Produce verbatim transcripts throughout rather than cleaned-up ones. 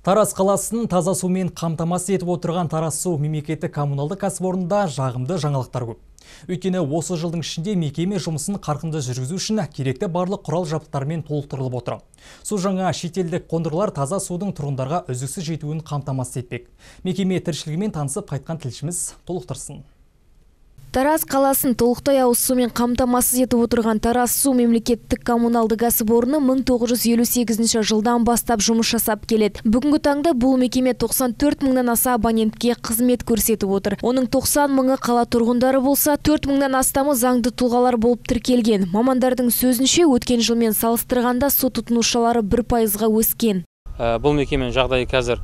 Тараз қаласының таза сумен қамтамасыз етіп отырған Тараз су мемлекеттік коммуналдық кәсіпорнында жағымды жаңалықтар көп. Өйткені осы жылдың ішінде мекеме жұмысын қарқынды жүргізу үшін керекті барлық құрал жабдықтармен толықтырылып отыр. Су жаңа шетелдік қондырғылар таза судың тұрғындарға үздіксіз жетуін қамтамасыз етпек. Мекеме тіршілігімен танысып қайтқан тілшіміз толықтырсын. Тараз қаласын толықтай ауыз сумен қамтамасыз етіп отырған Тараз су мемлекеттік коммуналды кәсіпорны мың тоғыз жүз елу сегізінші жылдан бастап жұмыс жасап келеді. Бүгінгі таңда бұл мекеме тоқсан төрт мыңнан аса абонентке қызмет көрсетіп отыр. Оның тоқсан мыңы қала тұрғындары болса, төрт мыңнан астамы заңды тұлғалар болып тіркелген. Мамандардың сөзінше, өткен жылмен салыстырғанда су тұтынушылары бір пайызға өскен. Бұл мекеменің жағдайы қазір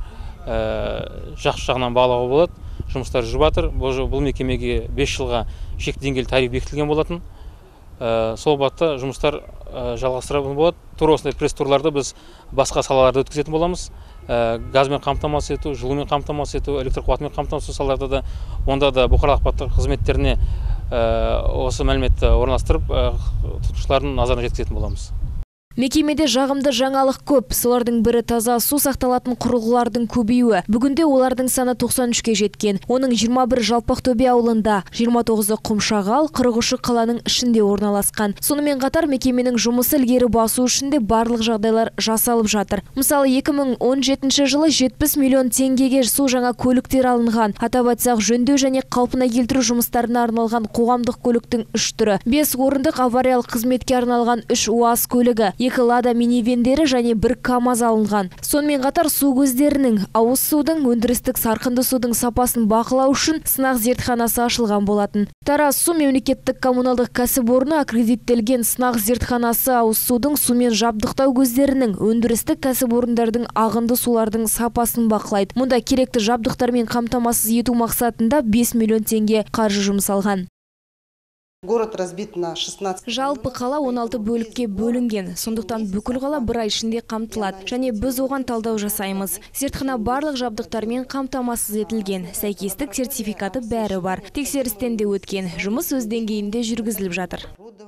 жақсы жағынан бағалауға болады. Жұмыстар жүріп жатыр. Бұл мекемеге бес жылға шекті деңгейлі тариф бекітілген болатын. Сол бағытта жұмыстар жалғастырылатын болады. Тура осындай пресс-турларды біз басқа салаларда өткізетін боламыз. Газбен қамтамасыз ету, жылумен қамтамасыз ету, электр қуатымен қамтамасыз ету салаларда да, онда да бұқаралық ақпарат қызметтеріне осы мәліметті орналастырып, тұтынушылардың назарына жеткізетін боламыз. Мекемеде жағымды жаңалық көп. Солардың бірі таза су сақталатын құрылғылардың көбеюі. Бүгінде олардың саны тоқсан үшке жеткен. Оның жиырма бірі Жалпақтөбе ауылында, жиырма тоғызы Құмшағал, қырық үші қаланың ішінде орналасқан. Сонымен қатар мекеменің жұмысы ілгері басу үшін де барлық жағдайлар жасалып жатыр. Мысалы, екі мың он жетінші жылы жетпіс миллион теңгеге су жаңа көліктер алынған. Атап айтсақ, жөндеу және қалпына келтіру жұмыстарына арналған қоғамдық көліктің үш түрі, бес орындық авариялық қызметке арналған үш УАЗ көлігі, екі лада минивендері және бір КАМАЗ алынған. Сонымен қатар су көздерінің, ауыз судың, өндірістік сарқынды судың сапасын бақылау үшін сынақ зертханасы ашылған болатын. Тараз су мемлекеттік коммуналдық кәсіпорны аккредиттелген сынақ зертханасы ауыз судың, сумен жабдықтау көздерінің, өндірістік кәсіпорындардың ағынды сулардың сапасын бақылайды. Мұнда керекті жабдықтармен қамтамасыз ету мақсатында бес миллион теңге қаржы жұмсалған. Город разбит на шестнадцать. Жалпы қала он алты бөлікке бөлінген. Сондықтан бүкіл қала бір ай ішінде қамтылады. Және біз оған талдау жасаймыз. Зертхана барлық жабдықтармен қамтамасыз етілген. Сәйкестік сертификаты бәрі бар. Тексерістен де өткен. Жұмыс өз деңгейінде жүргізіліп жатыр.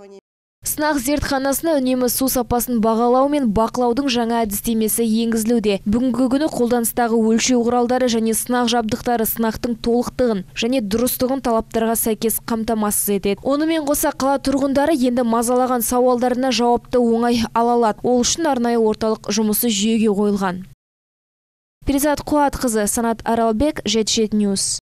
Сынақ зертханасына үнемі су сапасын бағалау мен бақылаудың жаңа әдістемесі енгізілуде. Бүгінгі күні қолданыстағы өлшеу құралдары және сынақ жабдықтары сынақтың толықтығын және дұрыстығын талаптарға сәйкес қамтамасыз етеді. Онымен қоса қала тұрғындары енді мазалаған сауалдарына жауапты оңай ала алады. Ол үшін арнайы орталық жұмысы жүйеге қойылған. Перизат Қуатқызы, Санат Аралбек, Жетшет Ньюс.